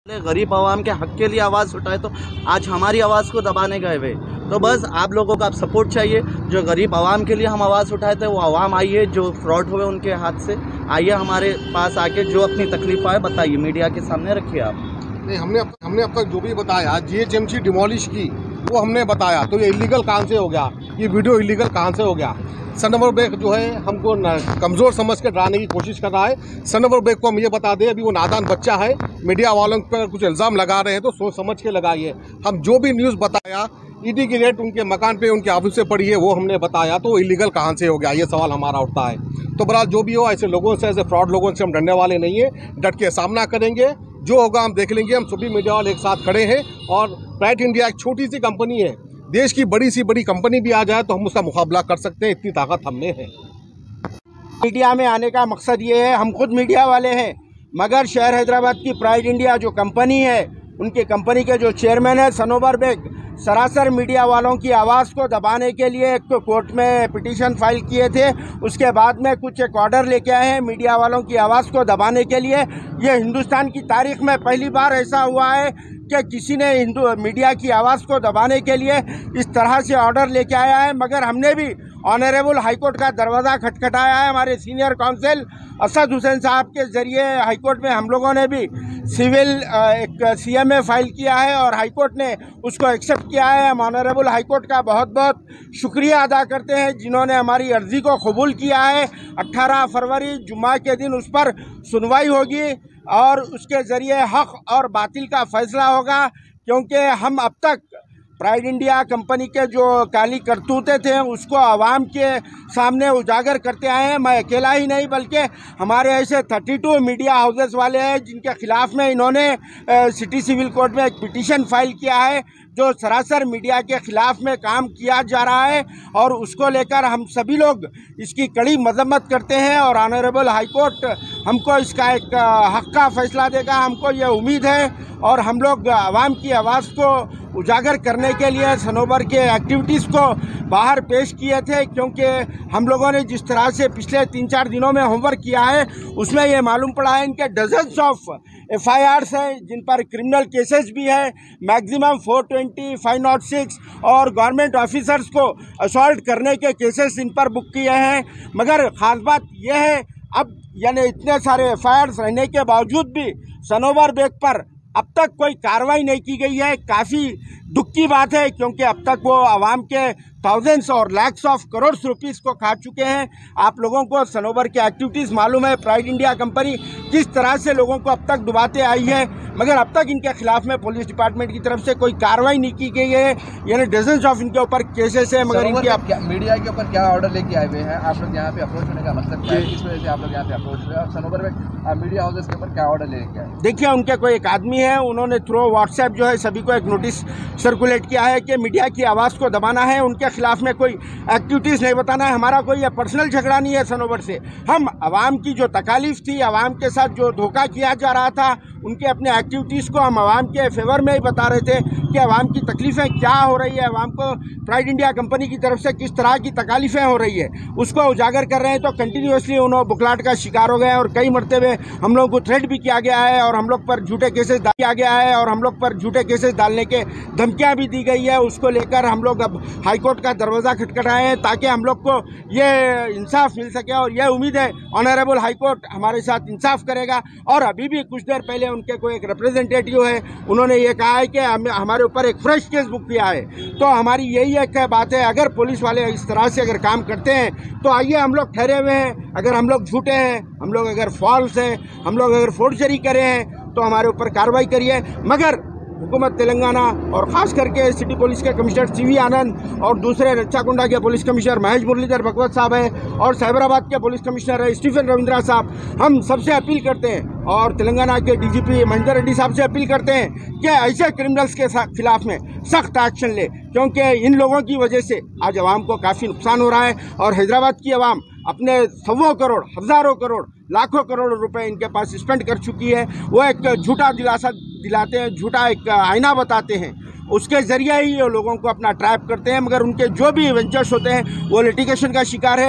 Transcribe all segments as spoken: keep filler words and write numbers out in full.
गरीब आवाम के हक के लिए आवाज़ उठाए तो आज हमारी आवाज़ को दबाने गए हुए। तो बस आप लोगों का आप सपोर्ट चाहिए। जो गरीब आवाम के लिए हम आवाज़ उठाए थे वो आवाम आइए, जो फ्रॉड हुए उनके हाथ से आइए हमारे पास आके जो अपनी तकलीफ आए बताइए, मीडिया के सामने रखिए आप। नहीं, हमने हमने अब तक जो भी बताया जीएचएमसी डिमोलिश की वो हमने बताया, तो ये इलीगल कहाँ से हो गया, ये वीडियो इलीगल कहाँ से हो गया। सनवर बेग जो है हमको कमज़ोर समझ के डराने की कोशिश कर रहा है। सनवर बेग को हम ये बता दें, अभी वो नादान बच्चा है, मीडिया वालों पर कुछ इल्ज़ाम लगा रहे हैं तो सोच समझ के लगाइए। हम जो भी न्यूज़ बताया ईडी की रेट उनके मकान पे उनके ऑफिस से पड़ी है वो हमने बताया, तो इलीगल कहाँ से हो गया ये सवाल हमारा उठता है। तो बहरहाल जो भी हो, ऐसे लोगों से, ऐसे फ्रॉड लोगों से हम डरने वाले नहीं है, डट के सामना करेंगे, जो होगा हम देख लेंगे। हम सभी मीडिया वाले एक साथ खड़े हैं और प्राइड इंडिया एक छोटी सी कंपनी है, देश की बड़ी सी बड़ी कंपनी भी आ जाए तो हम उसका मुकाबला कर सकते हैं, इतनी ताकत हम में है। मीडिया में आने का मकसद ये है, हम खुद मीडिया वाले हैं, मगर शहर हैदराबाद की प्राइड इंडिया जो कंपनी है, उनकी कंपनी के जो चेयरमैन है सनोवर बेग, सरासर मीडिया वालों की आवाज़ को दबाने के लिए एक तो कोर्ट में पिटीशन फाइल किए थे, उसके बाद में कुछ एक ऑर्डर लेके आए हैं मीडिया वालों की आवाज़ को दबाने के लिए। ये हिंदुस्तान की तारीख में पहली बार ऐसा हुआ है कि किसी ने हिंदू मीडिया की आवाज़ को दबाने के लिए इस तरह से ऑर्डर लेके आया है। मगर हमने भी ऑनरेबल हाईकोर्ट का दरवाज़ा खटखटाया है। हमारे सीनियर काउंसिल असद हुसैन साहब के ज़रिए हाईकोर्ट में हम लोगों ने भी सिविल एक सीएमए फाइल किया है और हाईकोर्ट ने उसको एक्सेप्ट किया है। हम ऑनरेबल हाईकोर्ट का बहुत बहुत शुक्रिया अदा करते हैं जिन्होंने हमारी अर्ज़ी को कबूल किया है। अट्ठारह फरवरी जुम्मा के दिन उस पर सुनवाई होगी और उसके ज़रिए हक़ और बातिल का फ़ैसला होगा, क्योंकि हम अब तक प्राइड इंडिया कंपनी के जो काली करतूतें थे उसको आवाम के सामने उजागर करते आए हैं। मैं अकेला ही नहीं बल्कि हमारे ऐसे बत्तीस मीडिया हाउसेस वाले हैं जिनके खिलाफ में इन्होंने सिटी सिविल कोर्ट में एक पिटीशन फाइल किया है जो सरासर मीडिया के ख़िलाफ़ में काम किया जा रहा है, और उसको लेकर हम सभी लोग इसकी कड़ी मजम्मत करते हैं और ऑनरेबल हाई कोर्ट हमको इसका एक हक़ का फ़ैसला देगा, हमको ये उम्मीद है। और हम लोग आवाम की आवाज़ को उजागर करने के लिए सनोवर के एक्टिविटीज़ को बाहर पेश किए थे, क्योंकि हम लोगों ने जिस तरह से पिछले तीन चार दिनों में होमवर्क किया है उसमें ये मालूम पड़ा है इनके dozens of F I Rs हैं जिन पर क्रिमिनल केसेस भी है, maximum four twenty, five not six और गवर्नमेंट ऑफिसर्स को असॉल्ट करने के केसेस इन पर बुक किए हैं। मगर ख़ास बात यह है, अब यानी इतने सारे एफ आई आर्स रहने के बावजूद भी सनोवर बेग पर अब तक कोई कार्रवाई नहीं की गई है। काफ़ी दुख की बात है, क्योंकि अब तक वो आवाम के थाउजेंड्स और लैक्स ऑफ करोड़ रुपीस को खा चुके हैं। आप लोगों को सनोवर की एक्टिविटीज़ मालूम है, प्राइड इंडिया कंपनी किस तरह से लोगों को अब तक डुबाते आई है, मगर अब तक इनके खिलाफ में पुलिस डिपार्टमेंट की तरफ से कोई कार्रवाई नहीं की गई है। यानी डजन्स ऑफ इनके ऊपर केसेस है, मगर इनके क्या, मीडिया के ऊपर क्या ऑर्डर लेके आए हुए हैं आप लोग यहाँ पे अप्रोच होने का मतलब क्या है, किस वजह से आप लोग यहाँ पे अप्रोच हुए और सनोवर में मीडिया हाउसेस के ऊपर क्या ऑर्डर लेके आए? देखिए, उनके कोई एक आदमी है, उन्होंने थ्रू व्हाट्सएप जो है सभी को एक नोटिस सर्कुलेट किया है कि मीडिया की आवाज़ को दबाना है, उनके खिलाफ में कोई एक्टिविटीज़ नहीं बताना है। हमारा कोई पर्सनल झगड़ा नहीं है सनोवर से। हम आवाम की जो तकालीफ थी, आवाम के साथ जो धोखा किया जा रहा था, उनके अपने एक्टिविटीज़ को हम आवाम के फेवर में ही बता रहे थे कि आवाम की तकलीफ़ें क्या हो रही है, आवाम को प्राइड इंडिया कंपनी की तरफ से किस तरह की तकालीफ़ें हो रही है उसको उजागर कर रहे हैं। तो कंटिन्यूसली उन्होंने बुखलाहट का शिकार हो गए हैं और कई मरतबे हम लोग को थ्रेट भी किया गया है और हम लोग पर झूठे केसेस डाल किया गया है और हम लोग पर झूठे केसेस डालने के धमकियाँ भी दी गई है। उसको लेकर हम लोग अब हाईकोर्ट का दरवाज़ा खटखटाए हैं ताकि हम लोग को ये इंसाफ मिल सके, और यह उम्मीद है ऑनरेबल हाईकोर्ट हमारे साथ इंसाफ करेगा। और अभी भी कुछ देर पहले उनके कोई एक रिप्रेजेंटेटिव है, उन्होंने ये कहा है कि हम हमारे ऊपर एक फ्रेश केस बुक किया है। तो हमारी यही एक बात है, अगर पुलिस वाले इस तरह से अगर काम करते हैं तो आइए, हम लोग ठहरे हुए हैं। अगर हम लोग झूठे हैं, हम लोग अगर फॉल्स हैं, हम लोग अगर फोर्जरी करे हैं तो हमारे ऊपर कार्रवाई करिए। मगर हुकूमत तेलंगाना और ख़ास करके सिटी पुलिस के कमिश्नर सी वी आनंद और दूसरे रच्चाकुंडा के पुलिस कमिश्नर महेश मुरलीधर भगवत साहब है और साइबराबाद के पुलिस कमिश्नर है स्टीफन रविंद्रा साहब, हम सबसे अपील करते हैं और तेलंगाना के D G P Mahender Reddy sahab से अपील करते हैं कि ऐसे क्रिमिनल्स के खिलाफ में सख्त एक्शन ले, क्योंकि इन लोगों की वजह से आज आवाम को काफ़ी नुकसान हो रहा है। और हैदराबाद की आवाम अपने सौ करोड़, हज़ारों करोड़, लाखों करोड़ रुपए इनके पास स्पेंड कर चुकी है। वो एक झूठा दिलासा दिलाते हैं, झूठा एक आईना बताते हैं, उसके ज़रिए ही ये लोगों को अपना ट्रैप करते हैं, मगर उनके जो भी वेंचर्स होते हैं वो लिटिगेशन का शिकार है।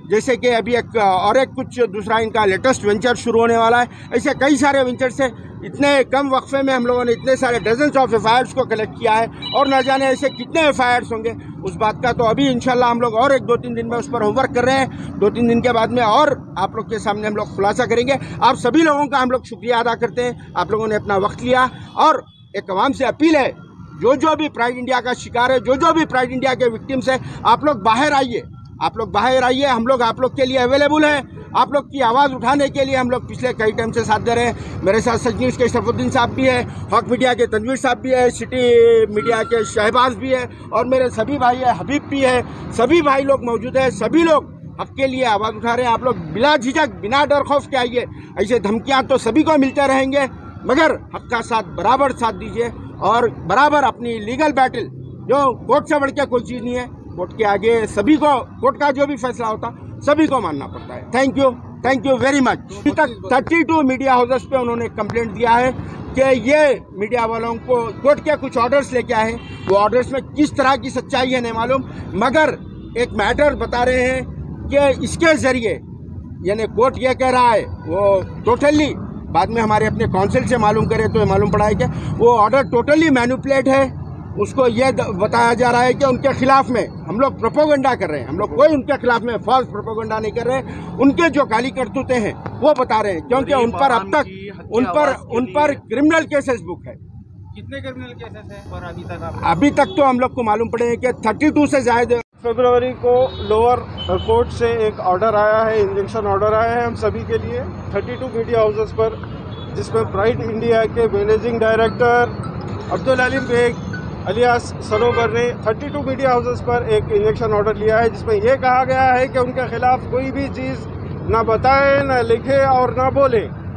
जैसे कि अभी एक और एक कुछ दूसरा इनका लेटेस्ट वेंचर शुरू होने वाला है। ऐसे कई सारे वेंचर्स हैं। इतने कम वक्फे में हम लोगों ने इतने सारे dozens of F I Rs को कलेक्ट किया है और न जाने ऐसे कितने एफ आई आर्स होंगे उस बात का तो अभी इंशाल्लाह हम लोग और एक दो तीन दिन में उस पर होमवर्क कर रहे हैं। दो तीन दिन के बाद में और आप लोग के सामने हम लोग खुलासा करेंगे। आप सभी लोगों का हम लोग शुक्रिया अदा करते हैं, आप लोगों ने अपना वक्त लिया। और एक आवाम से अपील है, जो जो भी प्राइड इंडिया का शिकार है, जो जो भी प्राइड इंडिया के विक्टिम्स है, आप लोग बाहर आइए, आप लोग बाहर आइए। हम लोग आप लोग के लिए अवेलेबल है। आप लोग की आवाज़ उठाने के लिए हम लोग पिछले कई टाइम से साथ दे रहे हैं। मेरे साथ सच न्यूज़ के शरफुद्दीन साहब भी है, हक मीडिया के तनवीर साहब भी है, सिटी मीडिया के शहबाज भी है और मेरे सभी भाई है, हबीब भी है। सभी भाई लोग मौजूद है। सभी लोग हक के लिए आवाज़ उठा रहे हैं। आप लोग बिना झिझक, बिना डर खौफ के आइए। ऐसे धमकियाँ तो सभी को मिलते रहेंगे, मगर हक का साथ बराबर साथ दीजिए और बराबर अपनी लीगल बैटल, जो कोर्ट से बढ़ के कोई चीज़ नहीं है, कोर्ट के आगे सभी को, कोर्ट का जो भी फैसला होता सभी को मानना पड़ता है। Thank you, thank you very much. अभी तक बत्तीस मीडिया हाउसेस पे उन्होंने कंप्लेंट दिया है कि ये मीडिया वालों को कोर्ट के कुछ ऑर्डर्स लेके आए हैं। वो ऑर्डर्स में किस तरह की सच्चाई है नहीं मालूम, मगर एक मैटर बता रहे हैं कि इसके ज़रिए, यानी कोर्ट ये कह रहा है, वो टोटली बाद में हमारे अपने काउंसिल से मालूम करे तो ये मालूम पड़ा है कि वो ऑर्डर टोटली मैनिपुलेट है। उसको ये बताया जा रहा है कि उनके खिलाफ में हम लोग प्रोपोगंडा कर रहे हैं। हम लोग कोई उनके खिलाफ में फॉल्स प्रोपोगंडा नहीं कर रहे। उनके जो काली करतूतें हैं वो बता रहे हैं, क्योंकि उन पर अब तक उन पर उन पर क्रिमिनल केसेस बुक है। कितने क्रिमिनल केसेस हैं और अभी तक आप अभी तक तो हम लोग को मालूम पड़े हैं कि बत्तीस से ज्यादा। फरवरी को लोअर कोर्ट से एक ऑर्डर आया है, इंजंक्शन ऑर्डर आया है हम सभी के लिए बत्तीस मीडिया हाउसेस पर, जिसमें प्राइड इंडिया के managing director Abdul Aleem Baig alias Sanobar ने बत्तीस मीडिया हाउसेस पर एक इंजेक्शन ऑर्डर लिया है, जिसमें यह कहा गया है कि उनके खिलाफ कोई भी चीज़ ना बताए, ना लिखे और ना बोले।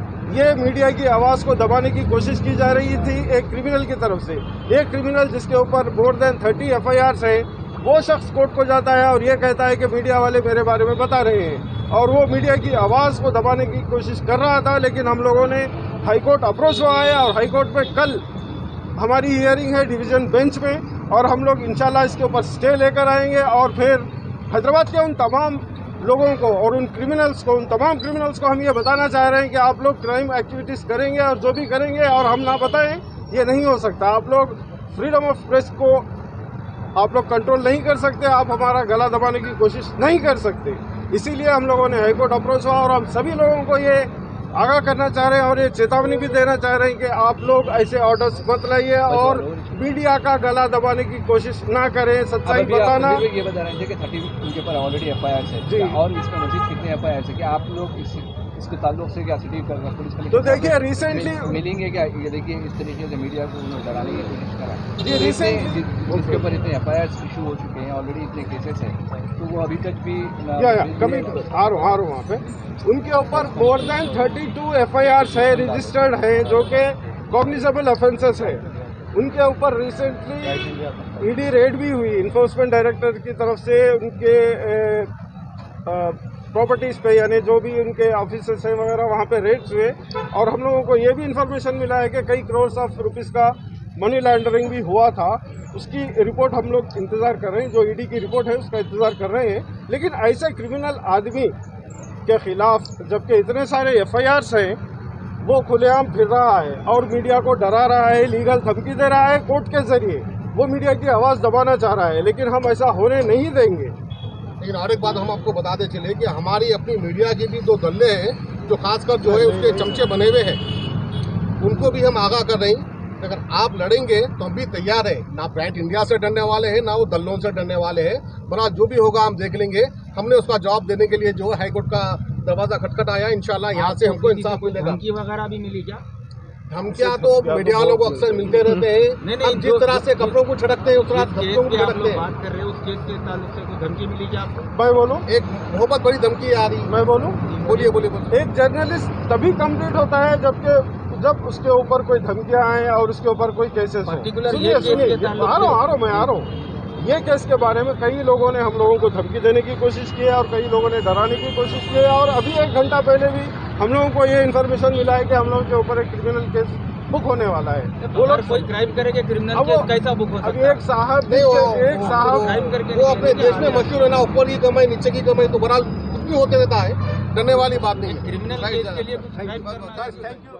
ये मीडिया की आवाज़ को दबाने की कोशिश की जा रही थी एक क्रिमिनल की तरफ से। एक क्रिमिनल जिसके ऊपर मोर देन तीस एफ आई आर्स है, वो शख्स कोर्ट को जाता है और ये कहता है कि मीडिया वाले मेरे बारे में बता रहे हैं, और वो मीडिया की आवाज़ को दबाने की कोशिश कर रहा था। लेकिन हम लोगों ने हाईकोर्ट अप्रोच हुआ है और हाईकोर्ट में कल हमारी हियरिंग है डिवीज़न बेंच में, और हम लोग इंशाल्लाह इसके ऊपर स्टे लेकर आएंगे और फिर हैदराबाद के उन तमाम लोगों को और उन क्रिमिनल्स को, उन तमाम क्रिमिनल्स को हम ये बताना चाह रहे हैं कि आप लोग क्राइम एक्टिविटीज़ करेंगे और जो भी करेंगे और हम ना बताएं, ये नहीं हो सकता। आप लोग फ्रीडम ऑफ प्रेस को आप लोग कंट्रोल नहीं कर सकते, आप हमारा गला दबाने की कोशिश नहीं कर सकते। इसीलिए हम लोगों ने हाईकोर्ट अप्रोच हुआ और हम सभी लोगों को ये आगाह करना चाह रहे हैं और ये चेतावनी भी देना चाह रहे हैं कि आप लोग ऐसे ऑर्डर्स मत लाइए और मीडिया का गला दबाने की कोशिश ना करें। सच्चाई बताना। ये बता रहे थे कि तीस उनके ऊपर ऑलरेडी एफ आई आर है जी, और इसमें मजीद कितने एफ आई आर है? क्या आप लोग इस इसके ताल्लुक से क्या सिटी पुलिस का तो देखिए रिसेंटली मिलेंगे क्या? ये देखिए इस तरीके से मीडिया को उन्होंने डराने की कोशिश करा, जी रिसेंटली जिसके ऊपर इतने एफ आई आर इशू हो चुके हैं, ऑलरेडी इतने केसेस हैं, तो वो अभी तक भी या या कमी आ रहा आ रहा वहाँ पे उनके ऊपर मोर देन बत्तीस एफ आई आर है, रजिस्टर्ड है, जो कि कॉग्निजेबल ऑफेंसेस है। उनके ऊपर रिसेंटली ईडी रेड भी हुई इन्फोर्समेंट डायरेक्टर की तरफ से उनके प्रॉपर्टीज़ पे, यानी जो भी उनके ऑफिसेस हैं वगैरह वहाँ पे रेड्स हुए, और हम लोगों को ये भी इन्फॉर्मेशन मिला है कि कई करोड़ ऑफ रुपीज़ का मनी लॉन्ड्रिंग भी हुआ था। उसकी रिपोर्ट हम लोग इंतज़ार कर रहे हैं, जो ईडी की रिपोर्ट है उसका इंतज़ार कर रहे हैं। लेकिन ऐसे क्रिमिनल आदमी के खिलाफ जबकि इतने सारे एफ आई आर्स हैं, वो खुलेआम फिर रहा है और मीडिया को डरा रहा है, लीगल धमकी दे रहा है कोर्ट के जरिए, वो मीडिया की आवाज़ दबाना चाह रहा है। लेकिन हम ऐसा होने नहीं देंगे। लेकिन और एक बात हम आपको बताते चले कि हमारी अपनी मीडिया की भी दो दल्ले हैं जो खासकर जो है उसके चमचे बने हुए हैं, उनको भी हम आगाह कर रहे हैं। अगर आप लड़ेंगे तो हम भी तैयार हैं, ना प्राइड इंडिया से डरने वाले हैं, ना वो दल्लों से डरने वाले हैं। बना जो भी होगा हम देख लेंगे। हमने उसका जवाब देने के लिए जो है हाईकोर्ट का दरवाजा खटखटाया, इंशाल्लाह यहाँ से हमको इंसाफ मिलेगा। धमकी वगैरह भी मिली क्या? धमकियाँ तो मीडिया वालों को अक्सर मिलते रहते हैं। हम जिस तरह से कपड़ों को छिड़कते हैं उस तरह धमकियों को छिड़कते हैं। बात कर रहे हैं उस केस के ताल्लुक से कोई धमकी मिली क्या आपको? मैं बोलूँ, एक बहुत बड़ी धमकी आ रही। मैं बोलूँ, बोलिए बोलिए बोलिए। एक जर्नलिस्ट तभी कंप्लीट होता है जबकि जब उसके ऊपर कोई धमकियां आए और उसके ऊपर कोई केसेस हो। सुनिए सुनिए, आ रहा हूँ आ रहा हूँ मैं आ रहा हूँ। ये केस के बारे में कई लोगों ने हम लोगों को धमकी देने की कोशिश की है और कई लोगों ने डराने की कोशिश की है, और अभी एक घंटा पहले भी हम लोगों को ये इन्फॉर्मेशन मिला है कि हम लोगों के ऊपर एक क्रिमिनल केस बुक होने वाला है। वो लोग कोई क्राइम करेंगे, क्रिमिनल केस कैसा बुक हो सकता है? अभी एक साहब एक साहब वो अपने देश में मशहूर है ना, ऊपर की कमाई नीचे की कमाई, तो बहरहाल भी होते रहता है, डरने वाली बात नहीं है। क्रिमिनल केस के लिए कुछ थैंक यू।